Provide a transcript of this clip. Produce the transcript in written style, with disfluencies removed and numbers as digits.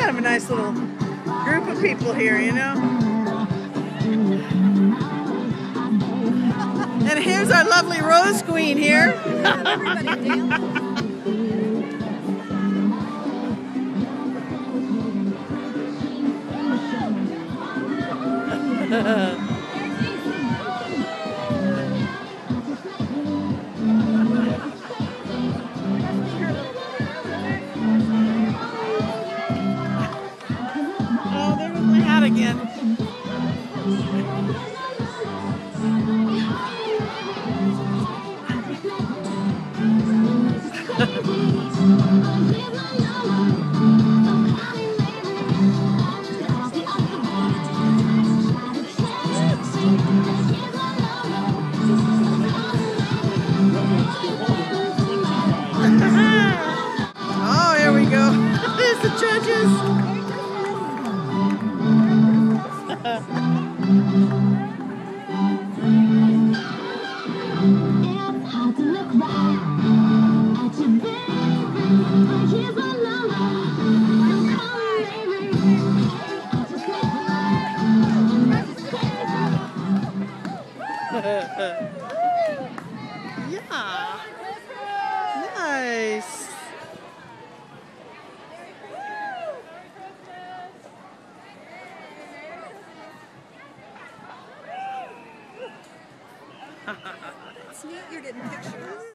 kind of a nice little group of people here, you know. And here's our lovely Rose Queen here. Everybody dance. Oh, there was my hat again. Oh, here we go. There's the judges. Yeah. Nice. It's neat you're getting pictures.